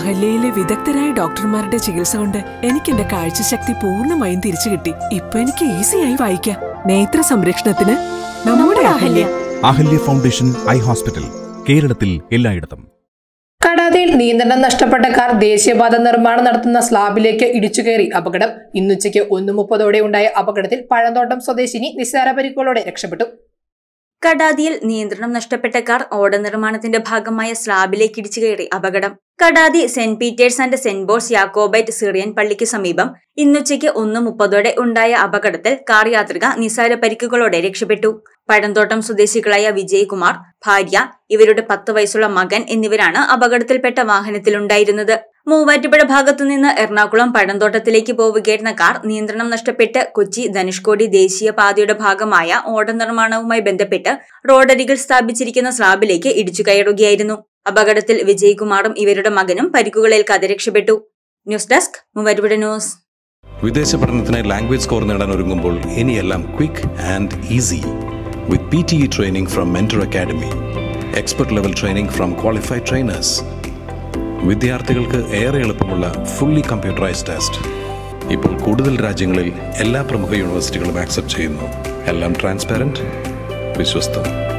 അഹല്യയിലെ വിദഗ്ധരായ ഡോക്ടർമാരുടെ ചികിത്സ കൊണ്ട് എനിക്ക് എന്റെ കാഴ്ചശക്തി പൂർണ്ണമായും തിരിച്ചു കിട്ടി. ഇപ്പൊ എനിക്ക് ഈസിയായി വായിക്കാം. നേത്ര സംരക്ഷണത്തിന് നമ്മുടെ Ahalya. Ahalya foundation eye hospital, കേരളത്തിൽ എല്ലായിടത്തും. കടാതിയിൽ നിയന്ത്രണം നഷ്ടപ്പെട്ട കാർ ദേശീയപാത നിർമ്മാണം നടത്തുന്ന സ്ലാബിലേക്ക് ഇടിച്ചുകയറി അപകടം. ഇന്നുച്ചയ്ക്ക് 1:30 ഉണ്ടായ അപകടത്തിൽ പഴന്തോട്ടം സ്വദേശിനി നിസ്സാര പരിക്കുകളോടെ രക്ഷപ്പെട്ടു. കടാതിയിൽ നിയന്ത്രണം നഷ്ടപ്പെട്ട കാർ ഓട നിർമ്മാണത്തിന്റെ ഭാഗമായ സ്ലാബിലേക്ക് ഇടിച്ചു കയറി അപകടം. Kadathy saint Peter's and saint Paul's Jacobite Syrian പള്ളിക്ക് സമീപം ഇന്നുച്ചയ്ക്ക് 1:30 ഉണ്ടായ അപകടത്തിൽ കാർ യാത്രിക നിസാര പരിക്കുകളോടെ രക്ഷപ്പെട്ടു. പഴന്തോട്ടം സ്വദേശികളായ വിജയ്കുമാർ, ഭാര്യ, ഇവരുടെ 10 വയസ്സുള്ള മകൻ എന്നിവരാണ് അപകടത്തിൽപ്പെട്ട വാഹനത്തിലുണ്ടായിരുന്നത്. മൂവാറ്റുപുഴ ഭാഗത്തുനിന്ന് എറണാകുളം പഴന്തോട്ടത്തിലേക്ക് പോവുകയായിരുന്ന കാർ നിയന്ത്രണം നഷ്ടപ്പെട്ട് കൊച്ചി ധനുഷ്കോടി ദേശീയപാതയുടെ ഭാഗമായ ഓട നിർമ്മാണവുമായി ബന്ധപ്പെട്ട് റോഡരികിൽ സ്ഥാപിച്ചിരിക്കുന്ന സ്ലാബിലേക്ക് ഇടിച്ചു കയറുകയായിരുന്നു. അപകടത്തിൽ വിജയ്കുമാറും ഇവരുടെ മകനും പരിക്കുകളേൽക്കാതെ രക്ഷപ്പെട്ടു. News desk Muvattupuzha news. വിദേശ പഠനത്തിനായി ലാംഗ്വേജ് സ്കോർ നേടാൻ ഒരുങ്ങുമ്പോൾ ഇനിയെല്ലാം quick and easy with PTE training from Mentor Academy, expert level training from qualified trainers. വിദ്യാർത്ഥികൾക്ക് ഏറെ എളുപ്പമുള്ള ഫുള്ളി കമ്പ്യൂട്ടറൈസ്ഡ് ടെസ്റ്റ് ഇപ്പോൾ കൂടുതൽ രാജ്യങ്ങളിൽ എല്ലാ പ്രമുഖ യൂണിവേഴ്സിറ്റികളും ആക്സെപ്റ്റ് ചെയ്യുന്നു. എല്ലാം ട്രാൻസ്പെറന്റ്, വിശ്വസ്തം.